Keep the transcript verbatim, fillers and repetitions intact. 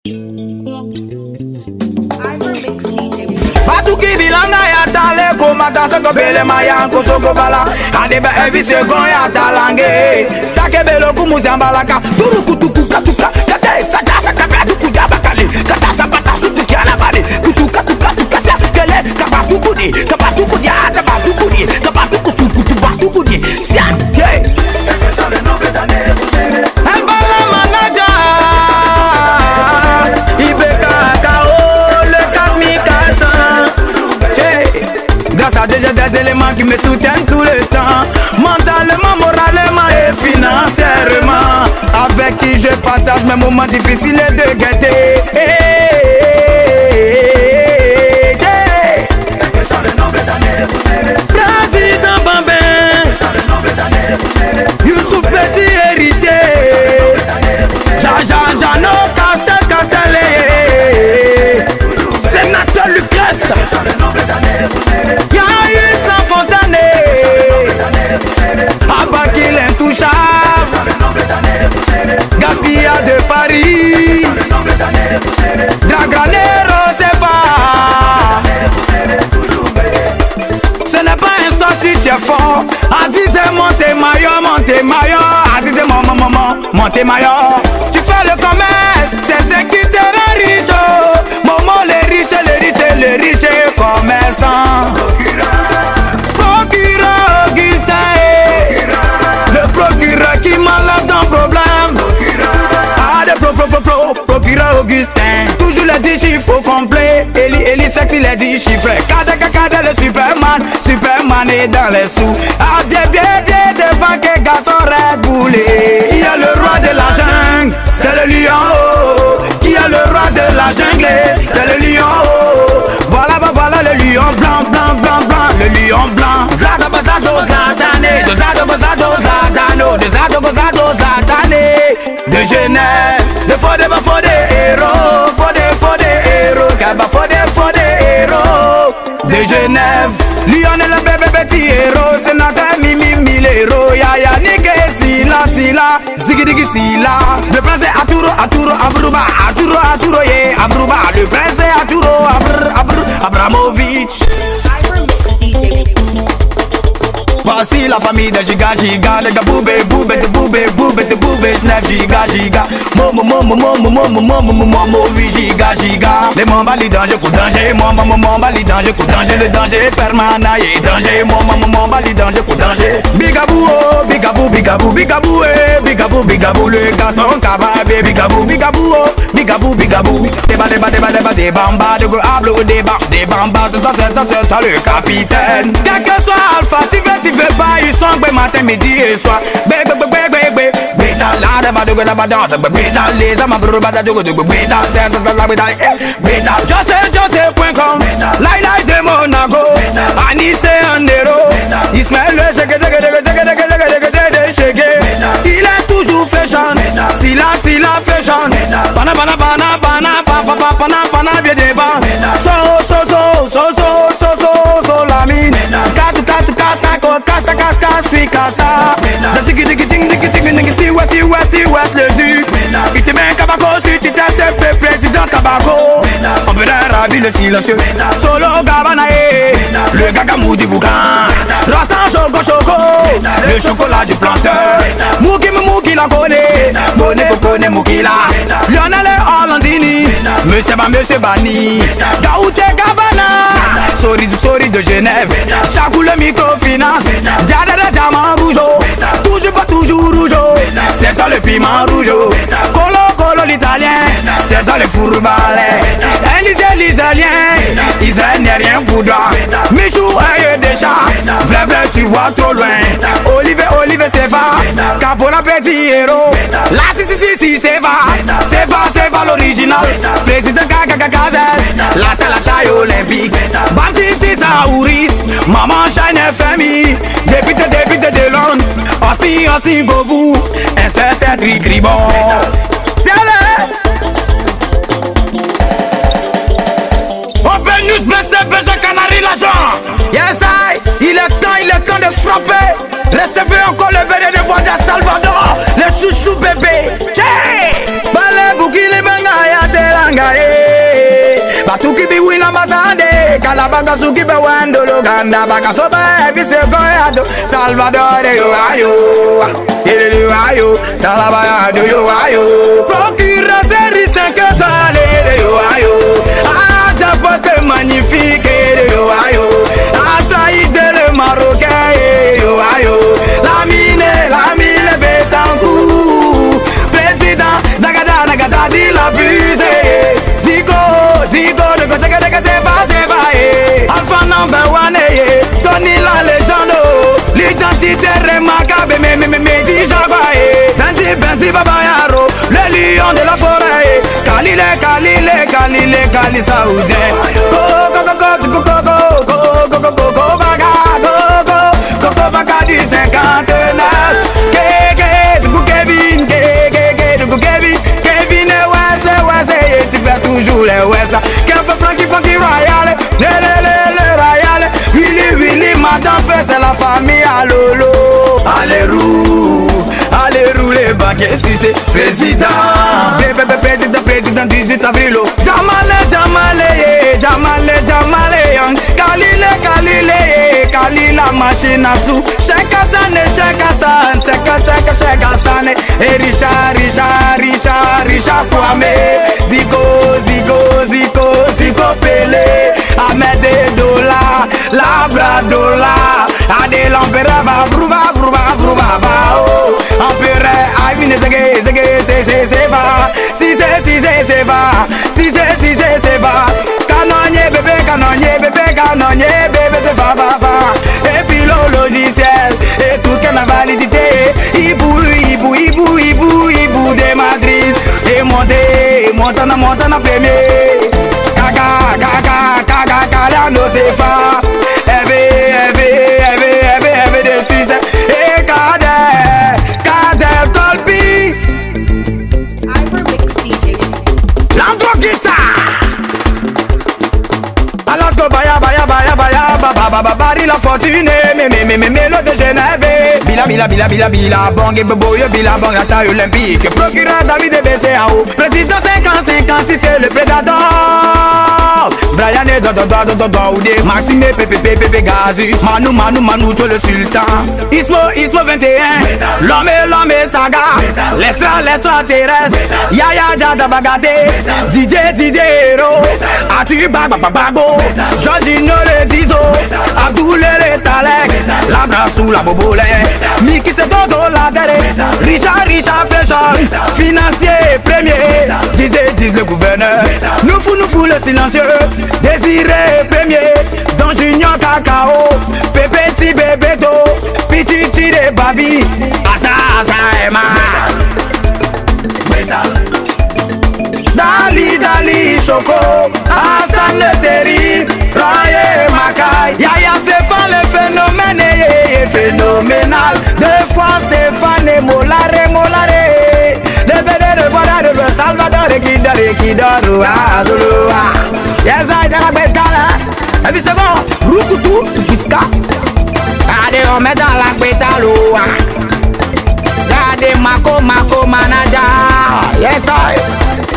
Batuki bilanga ya tale komata soko bele maya kosoko bala adeba evise gon ya talange takebelo kumuzambalaka turu kutuku katuka kate sata sata batuku jabakali kata sapata sutu kiala bali kutuka tuka tuka sa kele kabatuku di kabatuku di kabatuku di kabatuku suku kabatuku di sia sia des éléments qui me soutiennent tout le temps, mentalement, moralement et financièrement, avec qui je partage mes moments difficiles de gaieté. Président Bambin, Youssouf Petit héritier, Jaja Jano Castel Castelé, sénateur Lucas, Yaïs Lafontané, Abakil Intouchable, Gaspilla de Paris, Draganero Sefa. Ce n'est pas un saucisson si tu es fort. Aziz est monté maillot, monté maillot. Aziz est mon maman, monté maillot. Tu fais le commerce, c'est ce qui te rend riche. Momo les riches, les riches, les riches commerçants. Procureur Augustin, le procureur qui m'enlève ton problème. Ah, le pro, pro, pro, pro, procureur Augustin. Toujours les dix chiffres au complet. Eli, Eli, sexy, les dix chiffres. Kade, kade, le Superman. Superman est dans les sous. Ah, bien, bien, bien, devant que garçon régoulé. Il y a le roi de la jungle, c'est le lion. Qui est le roi de la jungle, c'est le lion. Voilà, voilà le lion blanc, blanc, blanc, blanc, le lion blanc. Zado, zado, zadane, de zado, zado, zadano, de zado, zado, zadane. De Genève, de faux, de faux, des héros, faux, de faux, des héros, Kaba, faux, de faux, des héros. De Genève, lion est le bébé petit héros, c'est notre mimi, mille héros, ya ya, nike, sila, sila, zigi, digi, sila. Le prince est Aturo, Aturo, Abruba, Aturo, Aturo, yeah, Abruba. Le prince est Aturo, Abr, Abr, Abramovic. Voici la famille de Giga Giga, les gars boubé, boubé, de boubé, boubé, de boubé, neuf Giga Giga. Momo, momo, momo, momo, momo, momo, huit Giga Giga. Les moments les dangers, coup danger, moi, maman, maman, les dangers, coup danger, le danger est permanent, et danger, moi, maman, maman, les dangers, coup danger. Bigabou, oh, bigabou, bigabou, bigabou, eh, bigabou, bigabou, le garçon cavabé, bigabou, bigabou, oh, bigabou, bigabou. Débat, débat, débat, débat, des bambas, de go hablo, débat, des bambas, c'est toi, c'est toi, c'est toi, le capitaine. Quel que soit Alpha, tu veux, tu veux pas, ils sont bé matin, midi et soir. Bé, bé, bé, bé, bé, bé, bé, dans la débat, de go, la danse, bé, bé, dans les amas, bé, bé, de go, de go, bé, dans, c'est, c'est, la, bé, dans, bé, dans, je sais, je sais, point com, lai, lai, de Monaco, Anis, c'est un héros, Ismaël, le chèque, de, de, de, de, de, de, de, de, chèque, il est toujours fashion, Sila, Sila, fashion, pana, pana, pana, pana, pana, pana, pana, pana, bien débat, so, so, so, so, so, so, so, so, la mine, katu, katu, katu, kasa, kasa, kasa, kasa, the tiki, tiki, tiki, tiki, tiki, tiki, tiki, west, west, west, le duc, il te met un cabaco, si tu t'es président cabaco, on peut ravi le silencieux, solo gabanae, le gagamou du boucan, Rastan choco choco, le chocolat du planteur, Mouki Mouki la connaît, Moné connaît Mouki la, Lionel Hollandini, Monsieur Ba Monsieur Bani, Gaouté Gabana, Sori Sori de Genève, Chakou le microfinance, Diada de diamant rougeau, toujours pas toujours rougeau, c'est dans le piment rougeau, Colo Colo l'italien, c'est dans le fourbalais, Élysée l'italien, Israël n'est rien pour toi, Michou aïe des chats, vrai vrai tu vois trop loin, Olivier Olivier c'est va, Capola petit héros, là si si si si c'est va, c'est va c'est va l'original, président Gaga Gazette, la taille la taille olympique, Bam si si Saouris, maman Shine F M I, député député de Londres, Austin Austin pour vous, inspecteur Cricri-bon, c'est là. Open News, Blessé, Béja, Canary, l'agence. Yes, I, il est temps, il est temps de frapper. Recevez encore le bébé de voix de Salvador, le chouchou bébé. Tchè, balé, bouki, les bangaya de la Benga eh. Batuki bi wina basande, Calabaga suki be wendo loganda, baga soba vise goyado, Salvador yo ayo, ele yo ayo, Salvador yo ayo, procure série cinq étoiles yo ayo, ah japote magnifique yo ayo, ah Saïd le Marocain yo ayo, la mine, la mine Betancourt, président Zagada Nagada di la fusée. Zigo, de côté que c'est pas, c'est pas, eh. Alpha number one, eh. Tony la légende, l'identité remarquable, mais, mais, mais, mais, dis Jagua, eh. Benzi, Benzi, Babayaro, le lion de la forêt, Kalile, Kalile, Kalile, Kali Saoudien. Go, go, go, go, go, go, go, go, go, go, go, baga, go, go, go, go, baga du cinquante-neuf. Ke, ke, Kevin, ke, ke, ke, Kevin, Kevin, ouais, c'est, ouais, c'est, tu fais toujours les ouais, ça. Qu'un peu Frankie, Funky, Royal, le, le, le, le Royal, Willy, Willy, Madame Fess, c'est la famille à Lolo. Allez, roux, allez, roux, les baguettes, si c'est président. Bébé, président, président, dix-huit avril. Jamale, Jamale, Jamale, Jamale, Kalile, Kalile, Kalila, machine à sous. Check Hassan, check Hassan, check Hassan, check Hassan. Et Richard, Richard, Richard, Richard Kwame. Zigo, Zigo, Zigo, Zigo Pelé. Ahmed Dola, Labradola. Adé l'empereur, va vrouva, vrouva, vrouva, va oh. Empereur, Aïvine, Zege, Zege, c'est, c'est, c'est va. Si c'est, si c'est, c'est va. Si c'est, si c'est, c'est va. Canonnier, bébé, canonnier, bébé, canonnier, bébé, c'est va, va, va. Et puis le logiciel, et tout qu'elle a validité. Ibou, Ibou, Ibou, Ibou, Ibou de Madrid. Et monter, Montana, Montana premier. Gaga, gaga, gaga, gaga, no c'est fa. Eve, eve, eve, eve, eve de Suisse. Et Kader, Kader Tolpi. Hypermix D J. L'andro guitare. Alors que baya, baya, baya, baya, baba, baba, bari la fortune. Mais, mais, mais, mais, mélo de Genève. Bila, bila, bila, bila, bila, bang et boboyo, bila, bang, la taille olympique. Procureur David de B C A O. Président cinquante, cinquante-six, c'est le prédateur. Brian est dodo, dodo, dodo, oudé. Maxime, Pepe, Pepe, Pepe, Gazus. Manu, Manu, Manu, toi le sultan. Ismo, Ismo vingt et un. L'homme et l'homme et saga. L'extra, l'extraterrestre. Yaya, Jada, Bagate. D J, D J, Hero. Atu, Baba, Babago. Jorginho, le Dizo. Abdoul, le Talek. La brassou, la bobole. Miki, c'est dodo, la terre. Richard, Richard, Fléchard. Financier, premier. Disait, disent le gouverneur. Nous fou, nous fou, le silencieux. Désiré, premier. Don Junior, Cacao. Pépé, Bébéto. Pititi, de Babi. Asa, Asa, Emma. Dali, Dali, Choco. Hassan, le terrible. Royer, Makai. Yaya, Stéphane, le phénomène est phénoménal. Deux fois Stéphane, Molare, Molare. Le bédé de Boda, de Salvador, Kidor, Kidor, Azulua. Yes, I tell a bad color. Every second, Rukutu, Kiska. Allez, on met dans la pétaloa. Regardez Mako, Mako, Manaja. Yes, I.